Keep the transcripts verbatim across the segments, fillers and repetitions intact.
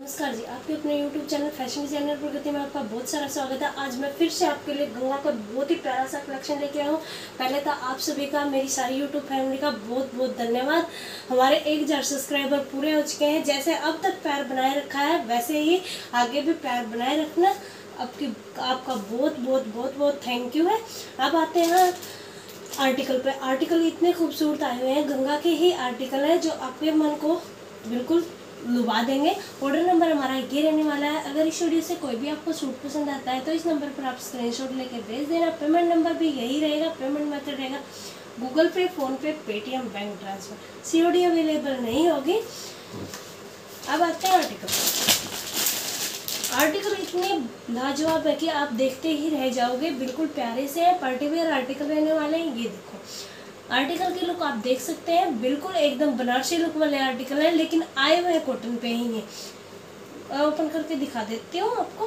नमस्कार जी, आपके अपने YouTube channel fashion designer Pragati में आपका बहुत सारा स्वागत है। आज मैं फिर से आपके लिए गंगा का बहुत ही प्यारा सा कलेक्शन लेके आया हूँ। पहले तो आप सभी का, मेरी सारी YouTube फैमिली का बहुत बहुत धन्यवाद। हमारे एक हज़ार सब्सक्राइबर पूरे हो चुके हैं। जैसे अब तक प्यार बनाए रखा है वैसे ही आगे भी प्यार बनाए रखना। आपकी आपका बहुत बहुत बहुत बहुत थैंक यू है। अब आते हैं आर्टिकल पे। आर्टिकल इतने खूबसूरत आए हुए हैं, गंगा के ही आर्टिकल है जो आपके मन को बिल्कुल लुभा देंगे। ऑर्डर नंबर हमारा ये रहने वाला है। अगर इस वीडियो से कोई भी आपको सूट पसंद आता है तो इस नंबर पर आप स्क्रीनशॉट लेके भेज देना। पेमेंट नंबर भी यही रहेगा। पेमेंट मेथड रहेगा Google Pay, PhonePe, Paytm, bank transfer. COD available नहीं होगी। अब आते हैं आर्टिकल। आर्टिकल इतने लाजवाब है कि आप देखते ही रह जाओगे। बिल्कुल प्यारे से है, पार्टी वेयर आर्टिकल रहने वाले हैं। ये देखो आर्टिकल की लुक आप देख सकते हैं, बिल्कुल एकदम बनारसी लुक वाले आर्टिकल है, लेकिन आए हुए कॉटन पे ही है। ओपन करके दिखा देती हूँ आपको।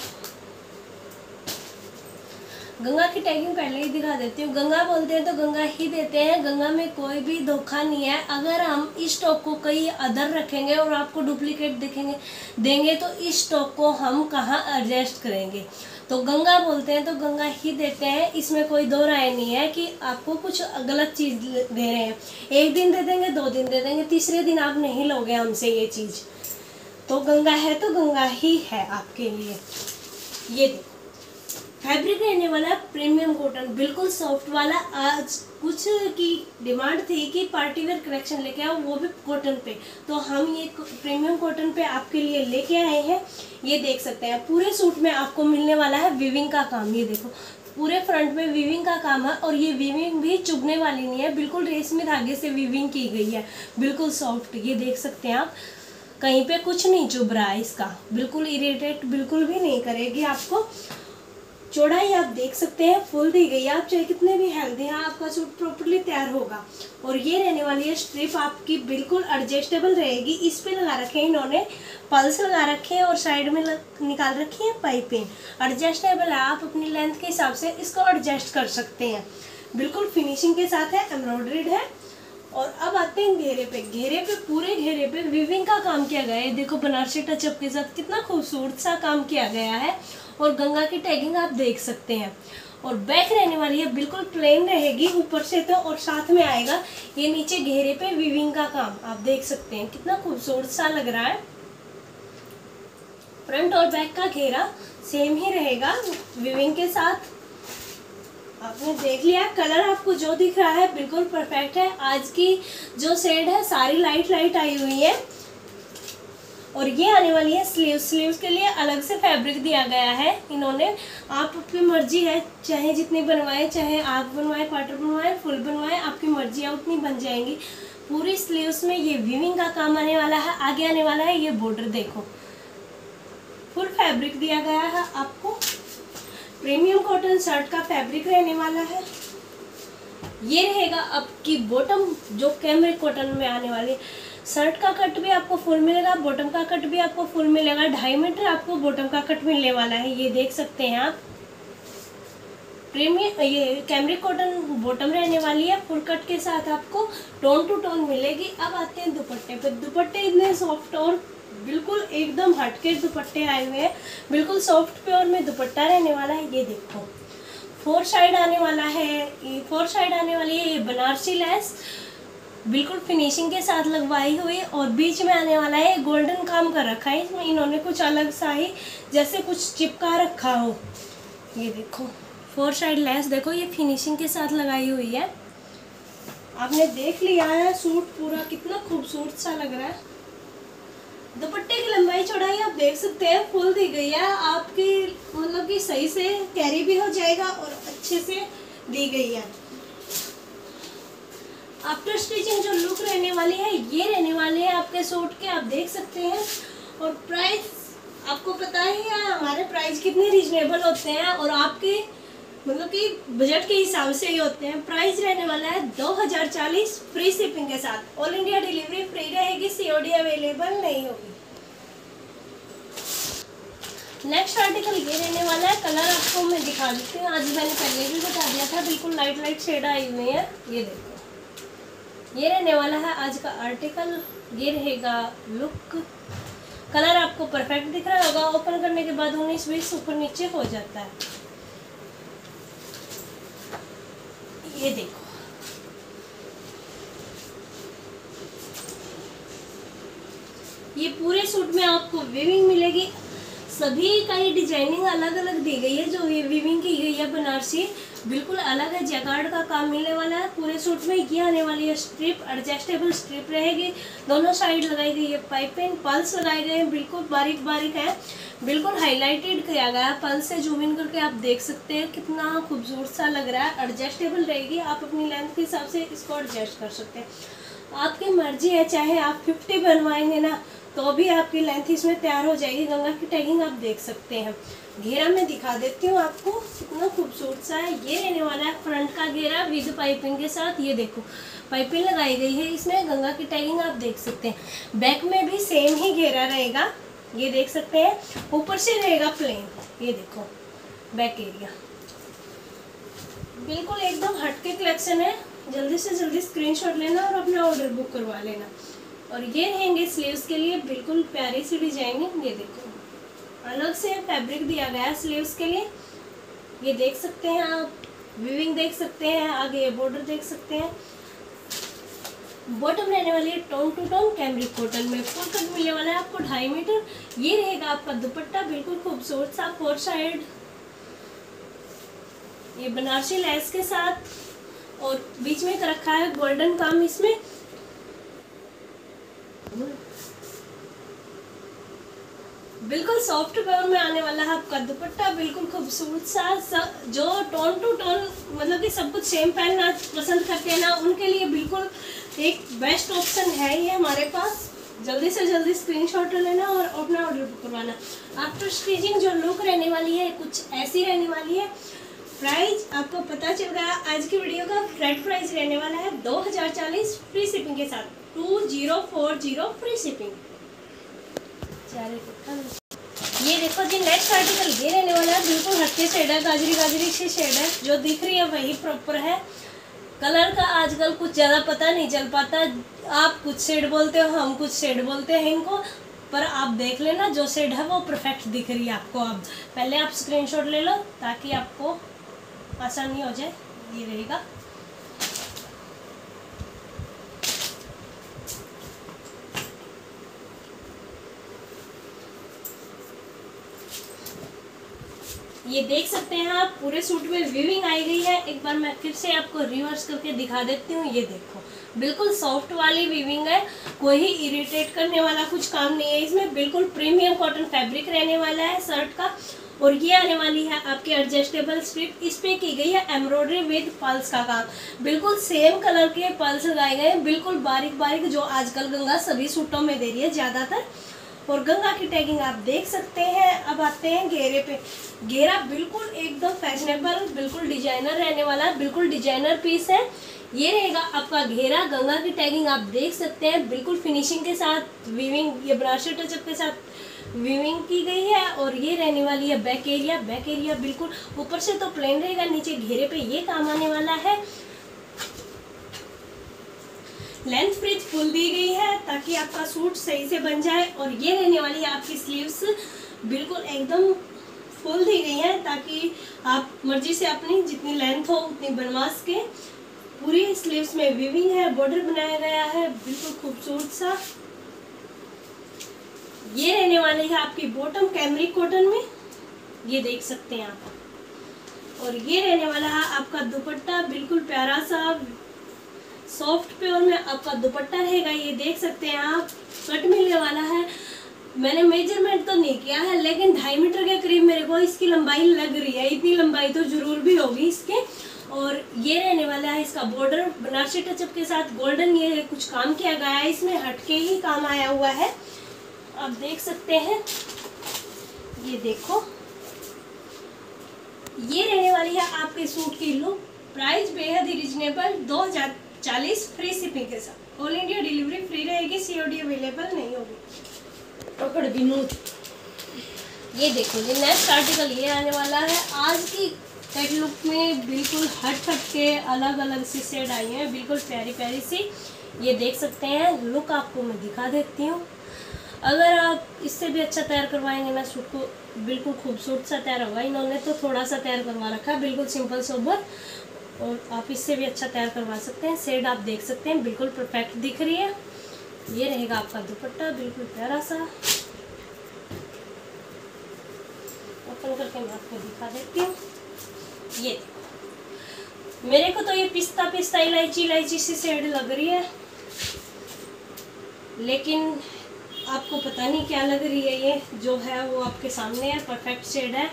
गंगा की टैगिंग पहले ही दिखा देती हूँ। गंगा बोलते हैं तो गंगा ही देते हैं। गंगा में कोई भी धोखा नहीं है। अगर हम इस स्टॉक को कहीं अदर रखेंगे और आपको डुप्लीकेट दिखेंगे देंगे तो इस स्टॉक को हम कहाँ एडजस्ट करेंगे। तो गंगा बोलते हैं तो गंगा ही देते हैं। इसमें कोई दो राय नहीं है कि आपको कुछ गलत चीज़ दे रहे हैं। एक दिन दे देंगे, दो दिन दे देंगे, तीसरे दिन आप नहीं लोगे हमसे ये चीज़। तो गंगा है तो गंगा ही है आपके लिए। ये देखो फैब्रिक रहने वाला प्रीमियम कॉटन, बिल्कुल सॉफ्ट वाला। आज कुछ की डिमांड थी कि पार्टी वेयर कलेक्शन लेके आओ, वो भी कॉटन पे, तो हम ये प्रीमियम कॉटन पे आपके लिए लेके आए हैं। ये देख सकते हैं पूरे सूट में आपको मिलने वाला है वीविंग का काम। ये देखो पूरे फ्रंट में वीविंग का काम है और ये वीविंग भी चुभने वाली नहीं है। बिल्कुल रेशमी धागे से वीविंग की गई है, बिल्कुल सॉफ्ट। ये देख सकते हैं आप, कहीं पे कुछ नहीं चुभ रहा है इसका। बिल्कुल इरिटेट बिल्कुल भी नहीं करेगी आपको। चौड़ाई आप देख सकते हैं फुल दी गई है। आप चाहे कितने भी हेल्दी हैं, आपका सूट प्रॉपर्ली तैयार होगा। और ये रहने वाली है स्ट्रिप आपकी, बिल्कुल एडजस्टेबल रहेगी। इस पे लगा रखे हैं इन्होंने पल्स लगा रखे हैं और साइड में निकाल रखी है पाइपिंग। एडजस्टेबल है, आप अपनी लेंथ के हिसाब से इसको एडजस्ट कर सकते हैं। बिल्कुल फिनिशिंग के साथ है, एम्ब्रॉयडर्ड है। और अब आते हैं घेरे पे। घेरे पे पूरे घेरे पे वीविंग का काम किया गया है। देखो बनारसी टचअप के साथ कितना खूबसूरत सा काम किया गया है। और गंगा की टैगिंग आप देख सकते हैं। और बैक रहने वाली है बिल्कुल प्लेन रहेगी ऊपर से तो, और साथ में आएगा ये नीचे घेरे पे वीविंग का काम। आप देख सकते हैं कितना खूबसूरत सा लग रहा है। फ्रंट और बैक का घेरा सेम ही रहेगा वीविंग के साथ। आपने देख लिया, कलर आपको जो दिख रहा है बिल्कुल परफेक्ट है। आज की जो शेड है सारी लाइट लाइट आई हुई है। और ये आने वाली है स्लीव्स। स्लीव्स के लिए अलग से फैब्रिक दिया गया है इन्होंने। आप अपनी मर्जी है, चाहे जितनी बनवाए, चाहे आप बनवाए, क्वार्टर बनवाए, फुल बनवाए, आपकी मर्जी है उतनी बन जाएंगी। पूरी स्लीव्स में ये वीविंग का काम आने वाला है। आगे आने वाला है ये बॉर्डर, देखो फुल फैब्रिक दिया गया है आपको। प्रीमियम कॉटन शर्ट का फैब्रिक रहने वाला है। ये रहेगा आपकी बॉटम, जो कैमरिक कॉटन में आने वाली। शर्ट का कट भी आपको फुल मिलेगा, बॉटम का कट भी आपको फुल मिलेगा। ढाई मीटर आपको बॉटम का कट मिलने वाला है। ये देख सकते हैं आप, प्रीमियम ये कैमरिक कॉटन बॉटम रहने वाली है। फुल कट के साथ आपको टोन टू टोन मिलेगी। अब आते हैं दुपट्टे पे। दुपट्टे इतने सॉफ्ट और बिल्कुल एकदम हटके दुपट्टे आए हुए हैं। बिल्कुल सॉफ्ट प्योर में दुपट्टा रहने वाला है। ये देखो फोर साइड आने वाला है। फोर साइड आने वाली है ये बनारसी लेस, बिल्कुल फिनिशिंग के साथ लगवाई हुई। और बीच में आने वाला है गोल्डन काम कर रखा है इसमें इन्होंने, कुछ अलग सा ही जैसे कुछ चिपका रखा हो। ये देखो फोर साइड लेस, देखो ये फिनिशिंग के साथ लगाई हुई है। आपने देख लिया है सूट पूरा कितना खूबसूरत सा लग रहा है। दुपट्टे की लंबाई चौड़ाई आप देख सकते हैं फुल दी गई है आपकी, मतलब कि सही से कैरी भी हो जाएगा और अच्छे से दी गई है। आफ्टर स्टिचिंग जो लुक रहने वाली है ये रहने वाले हैं आपके सूट के, आप देख सकते हैं। और प्राइस आपको पता ही है हमारे प्राइस कितने रीजनेबल होते हैं और आपके मतलब कि बजट के हिसाब से ही होते हैं। प्राइस रहने वाला है दो हज़ार चालीस, फ्री शिपिंग के साथ। ऑल इंडिया डिलीवरी फ्री रहेगी, सीओडी अवेलेबल नहीं होगी। नेक्स्ट आर्टिकल ये रहने वाला है। कलर आपको मैं दिखा देती हूँ, आज मैंने पहले भी बता दिया था। बिल्कुल लाइट लाइट शेड आई हुई है। ये देखो ये रहने वाला है आज का आर्टिकल। ये रहेगा लुक। कलर आपको परफेक्ट दिख रहा होगा। ओपन करने के बाद उन्नीस बीस ऊपर नीचे हो जाता है। ये देखो, ये पूरे सूट में आपको वीविंग मिलेगी। सभी का ये डिजाइनिंग अलग अलग दी गई है। जो ये वीविंग की गई है बनारसी बिल्कुल अलग है। जैकार्ड का काम मिलने वाला है पूरे सूट में। ये आने वाली है स्ट्रिप, एडजस्टेबल स्ट्रिप रहेगी। दोनों साइड लगाई गई है पाइपिंग, पल्स लगाए गए हैं, बिल्कुल बारीक बारीक है, बिल्कुल हाईलाइटेड किया गया है। पल्स से जूम इन करके आप देख सकते हैं कितना खूबसूरत सा लग रहा है। एडजस्टेबल रहेगी, आप अपनी लेंथ के हिसाब से इसको एडजस्ट कर सकते हैं। आपकी मर्जी है, चाहे आप फिफ्टी बनवाएंगे ना तो भी आपकी लेंथ इसमें तैयार हो जाएगी। गंगा की टैगिंग आप देख सकते हैं। घेरा मैं दिखा देती हूँ आपको, कितना खूबसूरत सा है। ये रहने वाला है फ्रंट का घेरा विद पाइपिंग के साथ। ये देखो पाइपिंग लगाई गई है इसमें, गंगा की टैगिंग आप देख सकते हैं। बैक में भी सेम ही घेरा रहेगा, ये देख सकते हैं। ऊपर से रहेगा प्लेन। ये देखो बैक एरिया बिल्कुल एकदम हटके कलेक्शन है। जल्दी से जल्दी स्क्रीनशॉट लेना और अपना ऑर्डर बुक करवा लेना। और ये रहेंगे स्लीव्स के लिए, बिल्कुल प्यारी सी डिजाइनिंग। ये देखो अलग से फैब्रिक दिया गया है स्लीव्स के लिए। ये देख सकते हैं आप, वीविंग देख सकते हैं, आगे बॉर्डर देख सकते हैं। बॉटम रहने वाली है tone two tone cambric cotton में। फुल कट मिलने वाला है आपको ढाई मीटर। ये रहेगा आपका दुपट्टा, बिल्कुल खूबसूरत सा फोर साइड, ये बनारसी लेस के साथ और बीच में कर रखा है गोल्डन काम। इसमें बिल्कुल सॉफ्ट प्योर में आने वाला है आपका दुपट्टा, बिल्कुल खूबसूरत सा। जो टोन टू टोन मतलब कि सब कुछ सेम पहनना पसंद करते हैं ना, उनके लिए बिल्कुल एक बेस्ट ऑप्शन है ये हमारे पास। जल्दी से जल्दी स्क्रीनशॉट लेना और अपना ऑर्डर बुक करवाना। आफ्टर स्टिचिंग जो लुक रहने वाली है कुछ ऐसी रहने वाली है। प्राइस आपको पता चल गया। आज की वीडियो का फ्लैट प्राइस रहने वाला है दो हज़ार चालीस फ्री शिपिंग के साथ, two zero four zero free shipping. ये देखो जी नेक्स्ट आर्टिकल ये रहने वाला है, बिल्कुल हटके शेड है, गाजरी गाजरी सी शेड है। जो दिख रही है वही प्रॉपर है। कलर का आजकल कुछ ज़्यादा पता नहीं चल पाता। आप कुछ शेड बोलते हो, हम कुछ शेड बोलते हैं इनको, पर आप देख लेना जो शेड है वो परफेक्ट दिख रही है आपको। अब पहले आप स्क्रीनशॉट ले लो ताकि आपको आसानी हो जाए। ये रहेगा, ये देख सकते हैं आप पूरे सूट में वीविंग आई गई है। एक बार मैं फिर से आपको रिवर्स करके दिखा देती हूँ। ये देखो बिल्कुल सॉफ्ट वाली वीविंग है, कोई इरिटेट करने वाला कुछ काम नहीं है इसमें। बिल्कुल प्रीमियम कॉटन फैब्रिक रहने वाला है शर्ट का। और ये आने वाली है आपकी एडजस्टेबल स्ट्रिप। इस पे की गई है एम्ब्रॉयडरी विद पल्स का काम। बिल्कुल सेम कलर के पल्स लगाए गए हैं, बिल्कुल बारीक बारीक, जो आजकल गंगा सभी सूटों में दे रही है ज़्यादातर। और गंगा की टैगिंग आप देख सकते हैं। अब आते हैं घेरे पे। घेरा बिल्कुल एकदम फैशनेबल, बिल्कुल डिजाइनर रहने वाला है, बिल्कुल डिजाइनर पीस है। ये रहेगा आपका घेरा। गंगा की टैगिंग आप देख सकते हैं, बिल्कुल फिनिशिंग के साथ वीविंग, ये बनारसी टचअप के साथ वीविंग की गई है। और ये रहने वाली है बैक एरिया। बैक एरिया बिल्कुल ऊपर से तो प्लेन रहेगा, नीचे घेरे पे ये काम आने वाला है। लेंथ फ्रिज फुल दी गई है ताकि आपका सूट सही से बन जाए। और ये रहने वाली है आपकी स्लीव्स, बिल्कुल एकदम फुल दी गई है ताकि आप मर्जी से अपनी जितनी लेंथ हो उतनी बनवा सके। पूरी स्लीव्स में वीविंग है, बॉर्डर बनाया गया है, बिल्कुल खूबसूरत सा। ये रहने वाली है आपकी बॉटम कैमरिक कॉटन में, ये देख सकते हैं आप। और ये रहने वाला है आपका दुपट्टा, बिल्कुल प्यारा सा सॉफ्ट प्योर में आपका दुपट्टा रहेगा। ये देख सकते हैं आप, कट मिलने वाला है। मैंने मेजरमेंट तो नहीं किया है लेकिन ढाई मीटर के करीब मेरे को इसकी लंबाई लग रही है। इतनी लंबाई तो जरूर भी होगी इसके। और ये रहने वाला है इसका बॉर्डर बनारसी टचअप के साथ गोल्डन, ये कुछ काम किया गया है इसमें, हटके ही काम आया हुआ है, आप देख सकते हैं। ये देखो ये रहने वाली है आपके सूट की लुक। प्राइस बेहद ही रिजनेबल, दो हजार चालीस फ्री शिपिंग के साथ। ऑल इंडिया डिलीवरी फ्री रहेगी, सीओडी अवेलेबल नहीं होगी। पकड़ विनोद, ये देखो ये नेक्स्ट आर्टिकल ये आने वाला है। आज की कट लुक में बिल्कुल हट हट के अलग अलग सी शेड आई हैं, बिल्कुल प्यारी प्यारी सी। ये देख सकते हैं, लुक आपको मैं दिखा देती हूँ। अगर आप इससे भी अच्छा तैयार करवाएंगे ना सूट को, बिल्कुल खूबसूरत सा तैयार होगा। इन्होंने तो थोड़ा सा तैयार करवा रखा है, बिल्कुल सिंपल सोबर, और आप इससे भी अच्छा तैयार करवा सकते हैं। शेड आप देख सकते हैं, बिल्कुल परफेक्ट दिख रही है। ये रहेगा आपका दुपट्टा, बिल्कुल प्यारा सा। ओपन करके मैं आपको दिखा देती हूँ। ये देखो, मेरे को तो ये पिस्ता पिस्ता इलायची इलायची सी शेड लग रही है, लेकिन आपको पता नहीं क्या लग रही है। ये जो है वो आपके सामने है, परफेक्ट शेड है।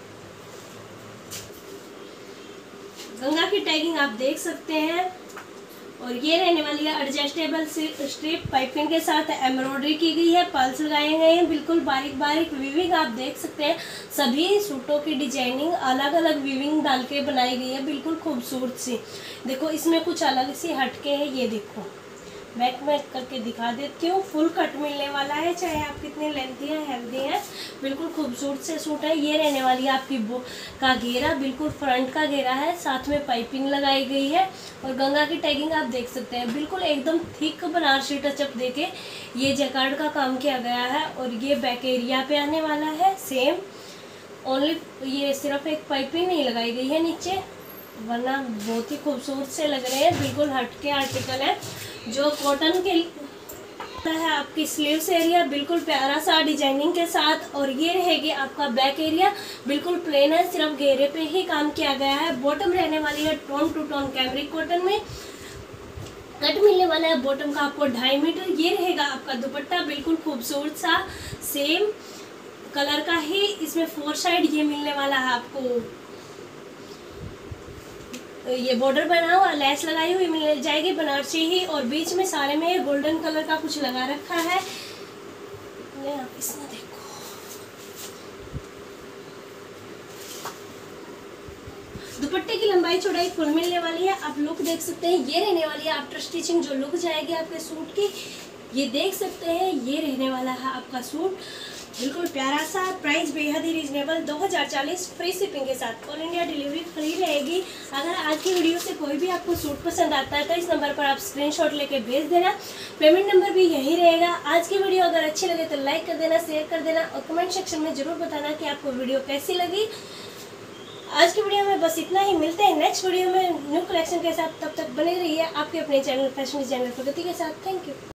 गंगा की टैगिंग आप देख सकते हैं, और ये रहने वाली है एडजस्टेबल स्ट्रिप पाइपिंग के साथ एम्ब्रॉयडरी की गई है, पल्स लगाए गए हैं, बिल्कुल बारीक बारीक वीविंग आप देख सकते हैं। सभी सूटों की डिजाइनिंग अलग अलग वीविंग डाल के बनाई गई है, बिल्कुल खूबसूरत सी। देखो इसमें कुछ अलग सी हटके है, ये देखो बैक में करके दिखा देती हूँ। फुल कट मिलने वाला है, चाहे आप कितने लेंथी हैं हेल्दी हैं, बिल्कुल खूबसूरत से सूट है। ये रहने वाली है आपकी बो का घेरा, बिल्कुल फ्रंट का घेरा है, साथ में पाइपिंग लगाई गई है, और गंगा की टैगिंग आप देख सकते हैं, बिल्कुल एकदम थिक बनारसी टचअप देके ये जैकार्ड का काम किया गया है। और ये बैक एरिया पे आने वाला है सेम, ओनली ये सिर्फ एक पाइपिंग नहीं लगाई गई है नीचे, वरना बहुत ही खूबसूरत से लग रहे हैं। बिल्कुल हटके आर्टिकल है, जो कॉटन के है। आपकी स्लीव्स एरिया बिल्कुल प्यारा सा डिजाइनिंग के साथ, और ये रहेगी आपका बैक एरिया, बिल्कुल प्लेन है, सिर्फ घेरे पे ही काम किया गया है। बॉटम रहने वाली है tone two tone cambric cotton में, कट मिलने वाला है बॉटम का आपको ढाई मीटर। ये रहेगा आपका दुपट्टा, बिल्कुल खूबसूरत सा सेम कलर का ही, इसमें फोर साइड ये मिलने वाला है आपको। ये बॉर्डर बना हुआ, लेस लगाई हुई मिल जाएगी बनारसी ही, और बीच में सारे में गोल्डन कलर का कुछ लगा रखा है। आप इसमें देखो, दुपट्टे की लंबाई चौड़ाई फुल मिलने वाली है, आप लुक देख सकते हैं। ये रहने वाली है आफ्टर स्टिचिंग जो लुक जाएगी आपके सूट की, ये देख सकते हैं। ये रहने वाला है आपका सूट, बिल्कुल प्यारा सा, प्राइस बेहद ही रीजनेबल, दो हज़ार चालीस फ्री शिपिंग के साथ, ऑल इंडिया डिलीवरी फ्री रहेगी। अगर आज की वीडियो से कोई भी आपको सूट पसंद आता है तो इस नंबर पर आप स्क्रीनशॉट लेके भेज देना, पेमेंट नंबर भी यही रहेगा। आज की वीडियो अगर अच्छी लगे तो लाइक कर देना, शेयर कर देना, और कमेंट सेक्शन में जरूर बताना कि आपको वीडियो कैसी लगी। आज की वीडियो में बस इतना ही, मिलते हैं नेक्स्ट वीडियो में न्यू कलेक्शन के साथ। तब तक बने रहिए आपके अपने चैनल फैशन डिजाइनर प्रगति के साथ। Thank you.